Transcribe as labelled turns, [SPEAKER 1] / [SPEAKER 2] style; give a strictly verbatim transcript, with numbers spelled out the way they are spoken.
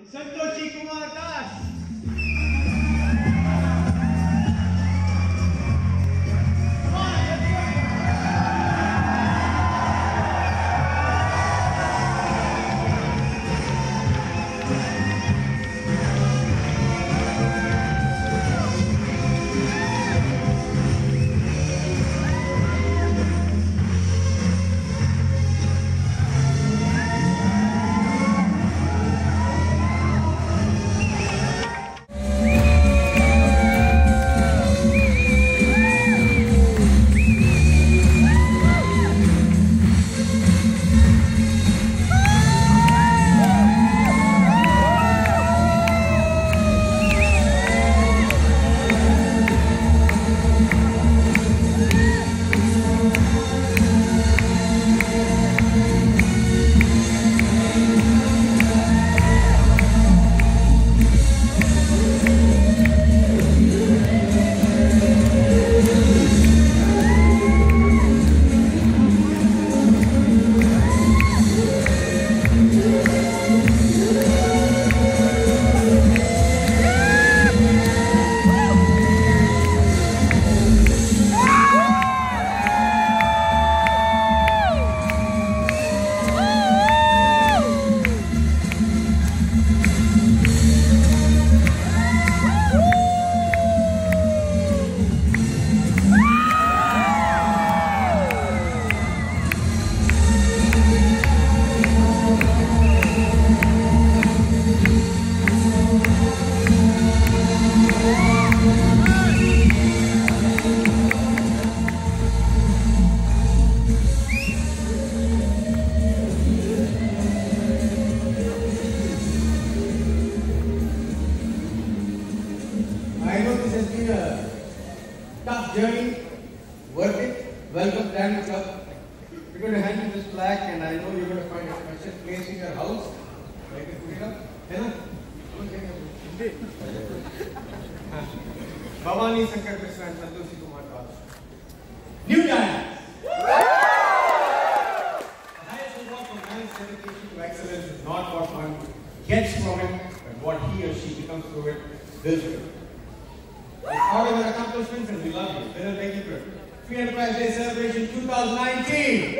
[SPEAKER 1] Santoshi Kumar Das. I know this has been a tough journey, worth it. Welcome, Diamond Club. We're going to hand you this plaque, and I know you're going to find a special place in your house. I can put it up. Hello? Bhavani Shankar Krishna and Santoshi Kumar Das. New Giants! The highest reward for man's dedication to excellence is not what one gets from it, but what he or she becomes through it. Builds it. It's part of your accomplishments, and we love you. Better make it good. Free Enterprise Day Celebration twenty nineteen!